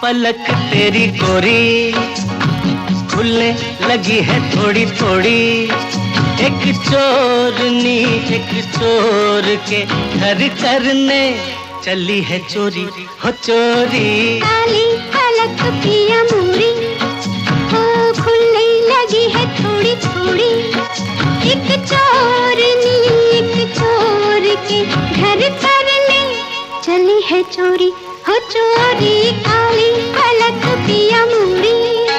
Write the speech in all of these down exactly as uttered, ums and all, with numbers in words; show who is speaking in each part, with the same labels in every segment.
Speaker 1: पलक तेरी गोरी, खुलने लगी है थोड़ी थोड़ी। एक चोरनी एक चोर के घर करने चली है चोरी हो चोरी।
Speaker 2: काली पलक पिया मोरी, ओ खुलने लगी है थोड़ी थोड़ी। एक चोरनी एक चोर के घर करने चली है चोरी हो चोरी। काली पलक पिया मोरी।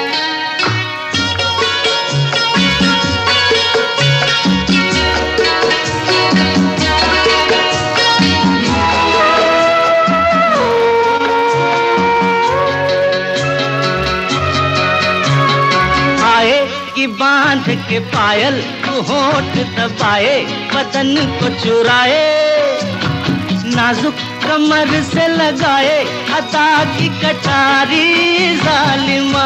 Speaker 1: की बांध के पायल तू होठ दबाए बदन को चुराए, नाजुक कमर से लगाए अदा की कटारी जालिमा।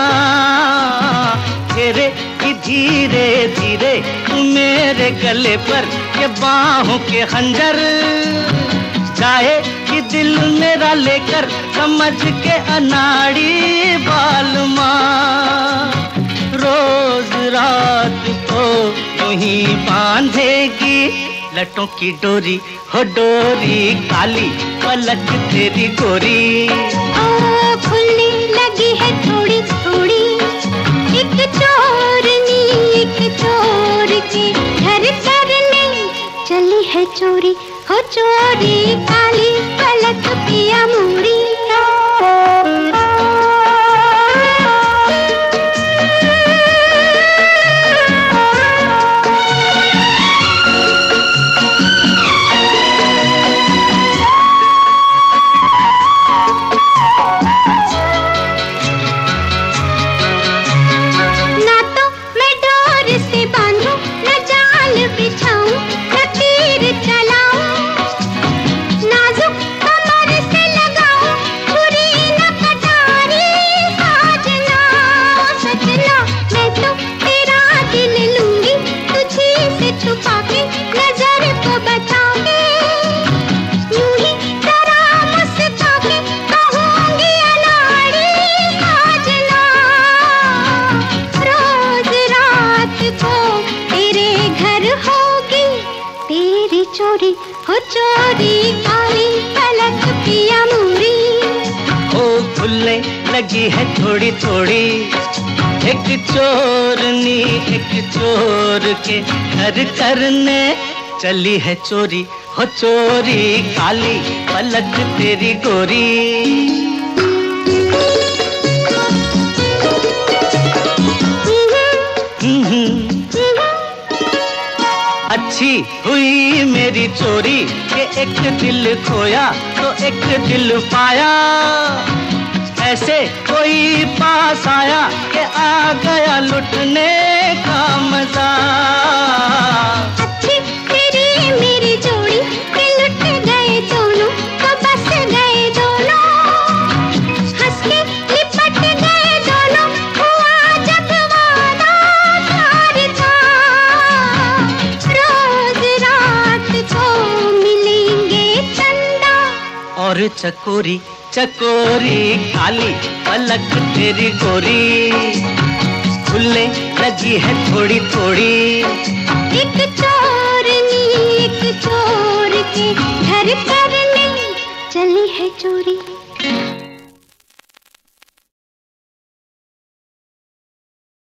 Speaker 1: घेरे की धीरे धीरे तू मेरे गले पर ये बाहों के खंजर, जाए कि दिल मेरा लेकर समझ के अनाड़ी बालमा। रोज रात को वही बांधेगी लटों की डोरी हो डोरी। काली पलक तेरी गोरी,
Speaker 2: ओ खुलने लगी है थोड़ी थोड़ी। एक चोरनी एक चोर के घर करने चली है चोरी हो चोरी। काली पलक पिया मोरी। चोरी हो चोरी काली पलक पिया मोरी।
Speaker 1: ओ खुलने लगी है थोड़ी थोड़ी। एक चोरनी एक चोर के घर करने चली है चोरी हो चोरी। काली पलक तेरी गोरी। अच्छी हुई मेरी चोरी कि एक दिल खोया तो एक दिल पाया। ऐसे कोई पास आया कि आ गया लुटने का मजा।
Speaker 2: अच्छी तेरी मेरी जोड़ी कि लुट गए दोनों तो बस गए दोनों। हंस के लिपट गए दोनों हुआ जब वादा प्यार था। रोज रात को मिलेंगे चंदा
Speaker 1: और चकोरी चकोरी। काली पलक तेरी गोरी, खुलने लगी है थोड़ी थोड़ी।
Speaker 2: एक चोरनी एक चोर के घर करने चली है चोरी।